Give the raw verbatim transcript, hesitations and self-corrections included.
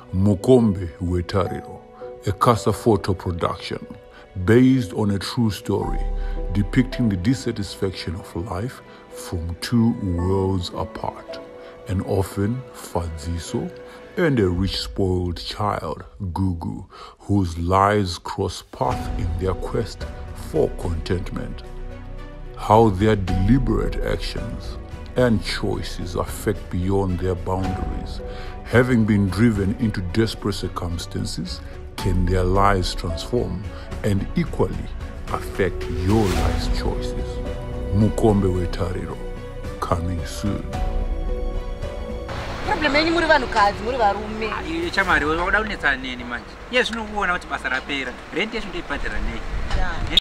Mukombe weTariro, a Casa photo production based on a true story depicting the dissatisfaction of life from two worlds apart, an orphan, Fadziso, and a rich spoiled child, Gugu, whose lives cross paths in their quest for contentment. How their deliberate actions and choices affect beyond their boundaries. Having been driven into desperate circumstances, can their lives transform and equally affect your life's choices? Mukombe weTariro, coming soon. Problem yenyu muri vanhukadzi muri varume. Iye chamari wauda kunetsa neni manje. Yes, unokuona kuti basa rapera. Rent yesu ndoibhadhara nei?